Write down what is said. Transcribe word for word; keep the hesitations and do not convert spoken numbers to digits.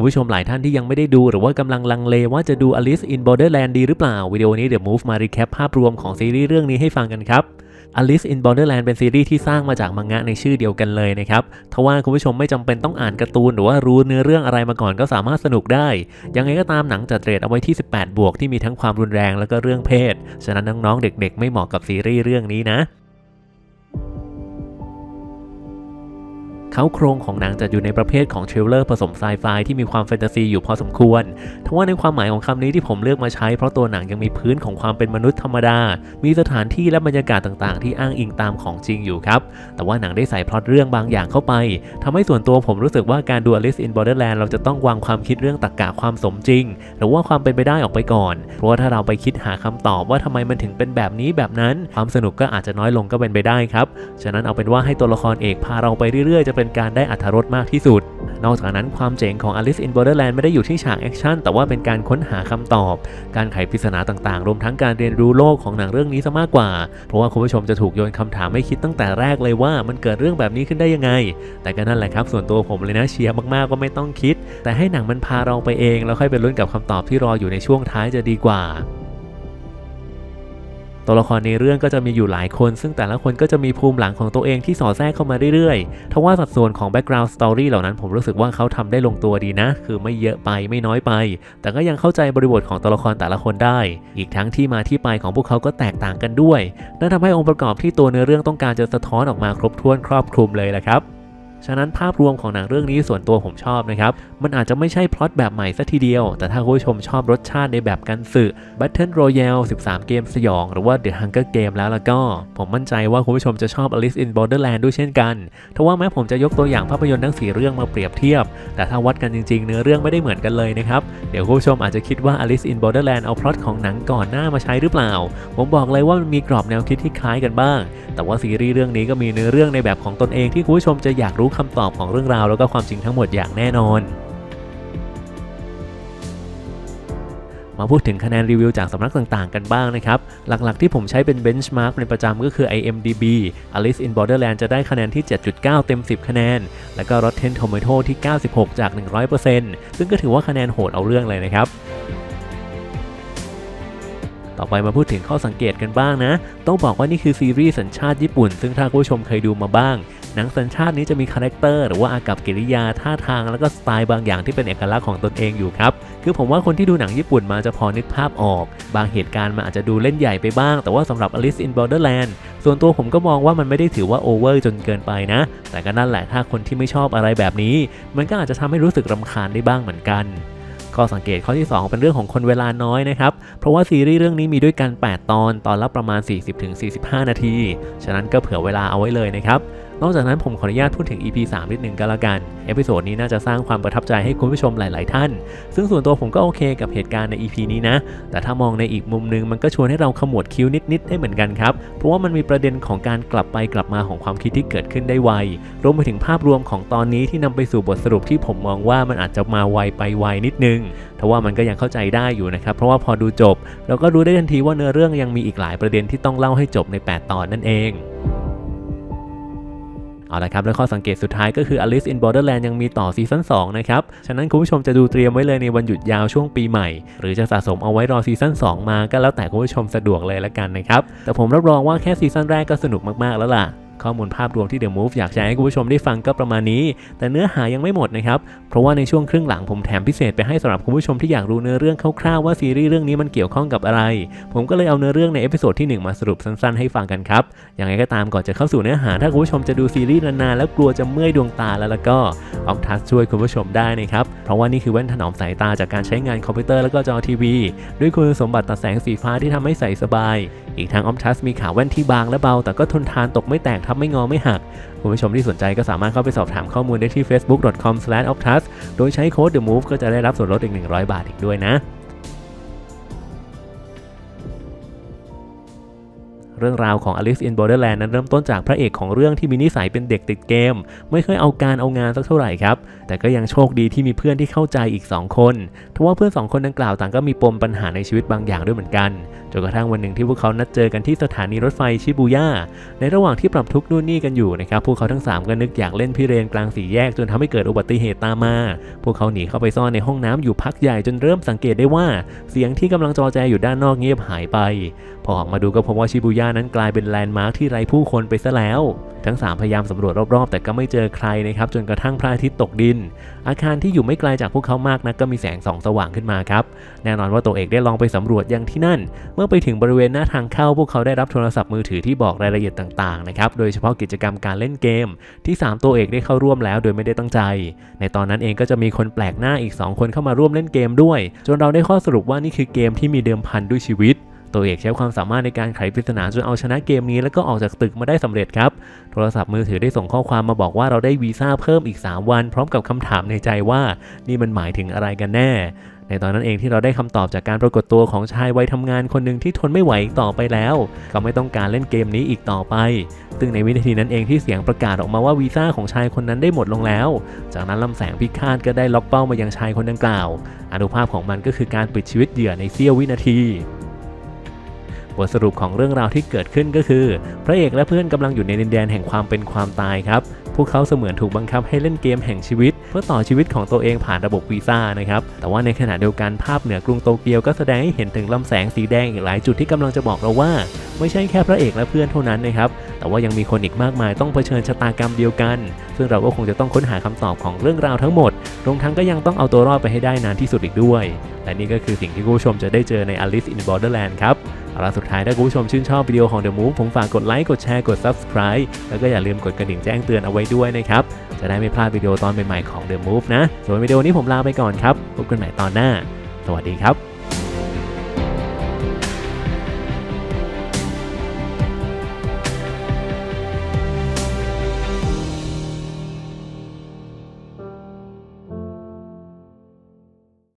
คุณผู้ชมหลายท่านที่ยังไม่ได้ดูหรือว่ากำลังลังเลว่าจะดู Alice in Borderland ดีหรือเปล่าวิดีโอนี้เดี๋ยว Move มารีแคปภาพรวมของซีรีส์เรื่องนี้ให้ฟังกันครับ Alice in Borderland เป็นซีรีส์ที่สร้างมาจากมังงะในชื่อเดียวกันเลยนะครับทว่าคุณผู้ชมไม่จำเป็นต้องอ่านการ์ตูนหรือว่ารู้เนื้อเรื่องอะไรมาก่อนก็สามารถสนุกได้ยังไงก็ตามหนังจัดเรทเอาไว้ที่สิบแปดบวกที่มีทั้งความรุนแรงแล้วก็เรื่องเพศฉะนั้นน้องๆเด็กๆไม่เหมาะกับซีรีส์เรื่องนี้นะเขาโครงของหนังจะอยู่ในประเภทของทริลเลอร์ผสมไซไฟที่มีความแฟนตาซีอยู่พอสมควรทว่าในความหมายของคำนี้ที่ผมเลือกมาใช้เพราะตัวหนังยังมีพื้นของความเป็นมนุษย์ธรรมดามีสถานที่และบรรยากาศต่างๆที่อ้างอิงตามของจริงอยู่ครับแต่ว่าหนังได้ใส่พล็อตเรื่องบางอย่างเข้าไปทำให้ส่วนตัวผมรู้สึกว่าการดู Alice in Borderland เราจะต้องวางความคิดเรื่องตรรกะความสมจริงหรือว่าความเป็นไปได้ออกไปก่อนเพราะว่าถ้าเราไปคิดหาคำตอบว่าทำไมมันถึงเป็นแบบนี้แบบนั้นความสนุกก็อาจจะน้อยลงก็เป็นไปได้ครับฉะนั้นเอาเป็นว่าให้ตัวละครเอกพาเราไปเรื่อยๆจะเป็นการได้อรรถรสมากที่สุดนอกจากนั้นความเจ๋งของ Alice in Borderland ไม่ได้อยู่ที่ฉากแอคชั่นแต่ว่าเป็นการค้นหาคำตอบการไขปริศนาต่างๆรวมทั้งการเรียนรู้โลกของหนังเรื่องนี้ซะมากกว่าเพราะว่าคุณผู้ชมจะถูกโยนคำถามให้คิดตั้งแต่แรกเลยว่ามันเกิดเรื่องแบบนี้ขึ้นได้ยังไงแต่ก็นั่นแหละครับส่วนตัวผมเลยนะเชียร์มากๆก็ไม่ต้องคิดแต่ให้หนังมันพาเราไปเองแล้วค่อยไปลุ้นกับคำตอบที่รออยู่ในช่วงท้ายจะดีกว่าตัวละครในเรื่องก็จะมีอยู่หลายคนซึ่งแต่ละคนก็จะมีภูมิหลังของตัวเองที่สอดแทรกเข้ามาเรื่อยๆทว่าสัดส่วนของ background story เหล่านั้นผมรู้สึกว่าเขาทำได้ลงตัวดีนะคือไม่เยอะไปไม่น้อยไปแต่ก็ยังเข้าใจบริบทของตัวละครแต่ละคนได้อีกทั้งที่มาที่ไปของพวกเขาก็แตกต่างกันด้วยนั่นทำให้องค์ประกอบที่ตัวเนื้อเรื่องต้องการจะสะท้อนออกมาครบถ้วนครอบคลุมเลยแหละครับฉะนั้นภาพรวมของหนังเรื่องนี้ส่วนตัวผมชอบนะครับมันอาจจะไม่ใช่พล็อตแบบใหม่ซะทีเดียวแต่ถ้าคุณผู้ชมชอบรสชาติในแบบกันสึ Battle Royale สิบสามเกมสยองหรือว่า The Hunger Game แล้วล่ะก็ผมมั่นใจว่าคุณผู้ชมจะชอบ Alice in Borderland ด้วยเช่นกันทว่าแม้ผมจะยกตัวอย่างภาพยนตร์ทั้งสี่เรื่องมาเปรียบเทียบแต่ถ้าวัดกันจริงๆเนื้อเรื่องไม่ได้เหมือนกันเลยนะครับเดี๋ยวคุณผู้ชมอาจจะคิดว่า Alice in Borderland เอาพล็อตของหนังก่อนหน้ามาใช้หรือเปล่าผมบอกเลยว่ามันมีกรอบแนวคิดที่คล้ายกันบ้างแต่ว่าซีรีส์เรื่องนี้ก็มีเนื้อเรื่องในแบบของตนเองที่คุณผู้ชมจะอยากรู้คำตอบของเรื่องราวแล้วก็ความจริงทั้งหมดอย่างแน่นอนมาพูดถึงคะแนนรีวิวจากสำนักต่างๆกันบ้างนะครับหลักๆที่ผมใช้เป็นเบนช์มาร์กเป็นประจำก็คือ ไอ เอ็ม ดี บี Alice in Borderland จะได้คะแนนที่ เจ็ดจุดเก้า เต็มสิบคะแนนแล้วก็ Rotten Tomato ที่ เก้าสิบหก จาก หนึ่งร้อยเปอร์เซ็นต์ ซึ่งก็ถือว่าคะแนนโหดเอาเรื่องเลยนะครับต่อไปมาพูดถึงข้อสังเกตกันบ้างนะต้องบอกว่านี่คือซีรีส์สัญชาติญี่ปุ่นซึ่งถ้าคุณผู้ชมเคยดูมาบ้างหนังสัญชาตินี้จะมีคาแรคเตอร์หรือว่าอากัปกิริยาท่าทางแล้วก็สไตล์บางอย่างที่เป็นเอกลักษณ์ของตนเองอยู่ครับคือผมว่าคนที่ดูหนังญี่ปุ่นมาจะพอนึกภาพออกบางเหตุการณ์มันอาจจะดูเล่นใหญ่ไปบ้างแต่ว่าสำหรับ Alice in Borderland ส่วนตัวผมก็มองว่ามันไม่ได้ถือว่าโอเวอร์จนเกินไปนะแต่ก็นั่นแหละถ้าคนที่ไม่ชอบอะไรแบบนี้มันก็อาจจะทำให้รู้สึกรำคาญได้บ้างเหมือนกันข้อสังเกตข้อที่สองเป็นเรื่องของคนเวลาน้อยนะครับเพราะว่าซีรีส์เรื่องนี้มีด้วยกันแปดตอนตอนละประมาณ สี่สิบถึงสี่สิบห้า นาทีฉะนั้นก็เผื่อเวลาเอาไว้เลยนะครับนอกจากนั้นผมขออนุญาตพูดถึง อี พี สามนิดหนึ่งก็แล้วกันเอพิโซดนี้น่าจะสร้างความประทับใจให้คุณผู้ชมหลายๆท่านซึ่งส่วนตัวผมก็โอเคกับเหตุการณ์ใน อี พี นี้นะแต่ถ้ามองในอีกมุมนึงมันก็ชวนให้เราขมวดคิ้วนิดๆได้เหมือนกันครับเพราะว่ามันมีประเด็นของการกลับไปกลับมาของความคิดที่เกิดขึ้นได้ไวรวมไปถึงภาพรวมของตอนนี้ที่นำไปสู่บทสรุปที่ผมมองว่ามันอาจจะมาไวไปไวนิดนึงทว่ามันก็ยังเข้าใจได้อยู่นะครับเพราะว่าพอดูจบเราก็รู้ได้ทันทีว่าเนื้อเรื่องยังมีอีกหลายประเด็นที่ต้องเล่าให้จบในแปดตอนนั่นเองเอาละครับและข้อสังเกตสุดท้ายก็คือ Alice in Borderland ยังมีต่อซีซั่นสองนะครับฉะนั้นคุณผู้ชมจะดูเตรียมไว้เลยในวันหยุดยาวช่วงปีใหม่หรือจะสะสมเอาไว้รอซีซั่นสองมาก็แล้วแต่คุณผู้ชมสะดวกเลยละกันนะครับแต่ผมรับรองว่าแค่ซีซั่นแรกก็สนุกมากๆแล้วล่ะข้อมูลภาพรวมที่ The Move อยากแชร์ให้คุณผู้ชมได้ฟังก็ประมาณนี้แต่เนื้อหายังไม่หมดนะครับเพราะว่าในช่วงครึ่งหลังผมแถมพิเศษไปให้สำหรับคุณผู้ชมที่อยากรู้เนื้อเรื่องคร่าวๆว่าซีรีส์เรื่องนี้มันเกี่ยวข้องกับอะไรผมก็เลยเอาเนื้อเรื่องในเอพิโซดที่หนึ่งมาสรุปสั้นๆให้ฟังกันครับอย่างไรก็ตามก่อนจะเข้าสู่เนื้อหาถ้าคุณผู้ชมจะดูซีรีส์นานๆแล้วกลัวจะเมื่อยดวงตาแล้วแล้วก็ออฟทัชช่วยคุณผู้ชมได้นะครับเพราะว่านี่คือแว่นถนอมสายตาจากการใช้งานคอมพิวเตอร์แล้วก็จอทีวีด้วยคุณสมบัติตัดแสงสีฟ้าที่ทำให้ใส่สบายอีกทั้งออฟทัชมีขาแว่นที่บางและเบาแต่ก็ทนทานตกไม่แตกทับไม่งอไม่หักคุณผู้ชมที่สนใจก็สามารถเข้าไปสอบถามข้อมูลได้ที่ เฟซบุ๊ก ดอท คอม สแลช ออฟทัช โดยใช้โค้ด เดอะ มูฟ ก็จะได้รับส่วนลดอีกหนึ่งร้อยบาทอีกด้วยนะเรื่องราวของ Alice in Borderland นั้นเริ่มต้นจากพระเอกของเรื่องที่มีนิสัยเป็นเด็กติดเกมไม่เคยเอาการเอางานสักเท่าไหร่ครับแต่ก็ยังโชคดีที่มีเพื่อนที่เข้าใจอีกสองคนทว่าเพื่อนสองคนดังกล่าวต่างก็มีปมปัญหาในชีวิตบางอย่างด้วยเหมือนกันจนกระทั่งวันหนึ่งที่พวกเขานัดเจอกันที่สถานีรถไฟชิบูย่าในระหว่างที่ปรับทุกข์นู่นนี่กันอยู่นะครับพวกเขาทั้งสามก็นึกอยากเล่นพิเรนกลางสี่แยกจนทำให้เกิดอุบัติเหตุตามมาพวกเขาหนีเข้าไปซ่อนในห้องน้ำอยู่พักใหญ่จนเริ่มสังเกตได้ว่าเสียงที่กำลังจอแจอยู่ด้านนอกเงียบหายไปพอออกมาดูก็พบว่าชิบูย่านั้นกลายเป็นแลนด์มาร์คที่ไร้ผู้คนไปซะแล้วทั้งสามพยายามสำรวจรอบๆแต่ก็ไม่เจอใครนะครับจนกระทั่งพระอาทิตย์ตกดินอาคารที่อยู่ไม่ไกลจากพวกเขามากนักก็มีแสงส่องสว่างขึ้นมาครับแน่นอนว่าตัวเอกได้ลองไปสำรวจยังที่นั่นเมื่อไปถึงบริเวณหน้าทางเข้าพวกเขาได้รับโทรศัพท์มือถือที่บอกรายละเอียดต่างๆนะครับโดยเฉพาะกิจกรรมการเล่นเกมที่สามตัวเอกได้เข้าร่วมแล้วโดยไม่ได้ตั้งใจในตอนนั้นเองก็จะมีคนแปลกหน้าอีกสองคนเข้ามาร่วมเล่นเกมด้วยจนเราได้ข้อสรุปว่านี่คือเกมที่มีเดิมพันด้วยชีวิตตัวเอกใช้ความสามารถในการไขปริศนาจนเอาชนะเกมนี้แล้วก็ออกจากตึกมาได้สำเร็จครับโทรศัพท์มือถือได้ส่งข้อความมาบอกว่าเราได้วีซ่าเพิ่มอีกสามวันพร้อมกับคำถามในใจว่านี่มันหมายถึงอะไรกันแน่ในตอนนั้นเองที่เราได้คำตอบจากการปรากฏตัวของชายวัยทำงานคนหนึ่งที่ทนไม่ไหวอีกต่อไปแล้วเขาไม่ต้องการเล่นเกมนี้อีกต่อไปซึ่งในวินาทีนั้นเองที่เสียงประกาศออกมาว่าวีซ่าของชายคนนั้นได้หมดลงแล้วจากนั้นลำแสงพิฆาตก็ได้ล็อกเป้ามายังชายคนดังกล่าวอนุภาพของมันก็คือการปิดชีวิตเหยื่อในเสี้ยววินาทีบทสรุปของเรื่องราวที่เกิดขึ้นก็คือพระเอกและเพื่อนกำลังอยู่ในดินแดนแห่งความเป็นความตายครับพวกเขาเสมือนถูกบังคับให้เล่นเกมแห่งชีวิตเพื่อต่อชีวิตของตัวเองผ่านระบบวีซ่านะครับแต่ว่าในขณะเดียวกันภาพเหนือกรุงโตเกียวก็แสดงให้เห็นถึงลำแสงสีแดงอีกหลายจุดที่กำลังจะบอกเราว่าไม่ใช่แค่พระเอกและเพื่อนเท่านั้นนะครับแต่ว่ายังมีคนอีกมากมายต้องเผชิญชะตากรรมเดียวกันซึ่งเราก็คงจะต้องค้นหาคำตอบของเรื่องราวทั้งหมดรวมทั้งก็ยังต้องเอาตัวรอดไปให้ได้นานที่สุดอีกด้วยและนี่ก็คือสิ่งที่คุณผู้ชมจะได้เจอใน Alice in Borderland ครับเอาล่ะสุดท้ายถ้าคุณผู้ชมชื่นชอบวิดีโอของ The Move ผมฝากกดไลค์กดแชร์กด Subscribe แล้วก็อย่าลืมกดกระดิ่งแจ้งเตือนเอาไว้ด้วยนะครับจะได้ไม่พลาดวิดีโอตอนใหม่ๆของ The Move นะส่วนวิดีโอนี้ผมลาไปก่อนครับพบกันใหม่ตอนหน้าสวัสดีครับ